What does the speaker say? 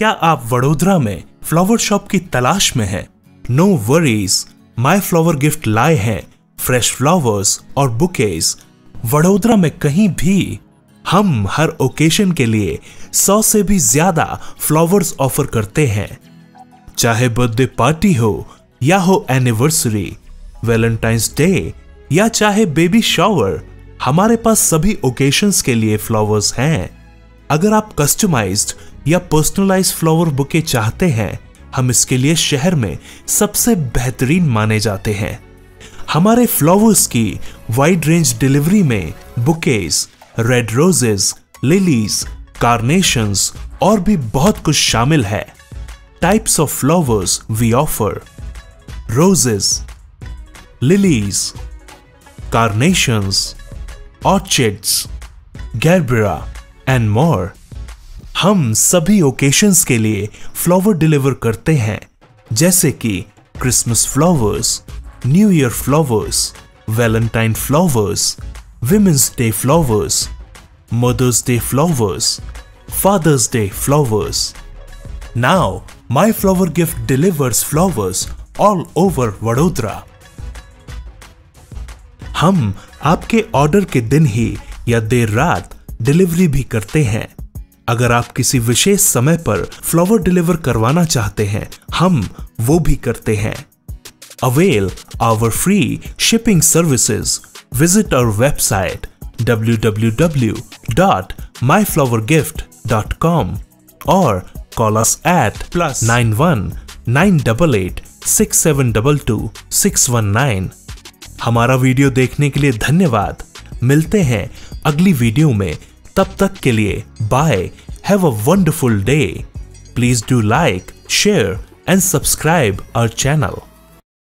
क्या आप वडोदरा में फ्लावर शॉप की तलाश में हैं? No worries, My Flower Gift लाए हैं फ्रेश फ्लावर्स और बुकेज वडोदरा में कहीं भी। हम हर ओकेशन के लिए 100 से भी ज्यादा फ्लावर्स ऑफर करते हैं। चाहे बर्थडे पार्टी हो या हो एनिवर्सरी, वैलेंटाइंस डे या चाहे बेबी शॉवर, हमारे पास सभी ओकेशंस के लिए फ्लावर्स हैं। अगर आप कस्टमाइज्ड या पर्सनलाइज्ड फ्लावर बुके चाहते हैं, हम इसके लिए शहर में सबसे बेहतरीन माने जाते हैं। हमारे फ्लावर्स की वाइड रेंज डिलीवरी में bouquets, red roses, lilies, carnations और भी बहुत कुछ शामिल है। Types of flowers we offer: roses, lilies, carnations, orchids, gerbera and more. हम सभी ओकेशंस के लिए फ्लावर डिलीवर करते हैं, जैसे कि Christmas flowers, New Year flowers, Valentine flowers, women's day flowers, mother's day flowers, father's day flowers. Now My Flower Gift delivers flowers all over Vadodara. हम आपके ऑर्डर के दिन ही या देर रात डिलीवरी भी करते हैं। अगर आप किसी विशेष समय पर फ्लावर डिलीवर करवाना चाहते हैं, हम वो भी करते हैं। Avail our free shipping services. Visit our website www.myflowergift.com और कॉल अस एट +91 988 6722 619। हमारा वीडियो देखने के लिए धन्यवाद। मिलते हैं अगली वीडियो में। तब तक के लिए bye. Have a wonderful day. Please do like, share and subscribe our channel.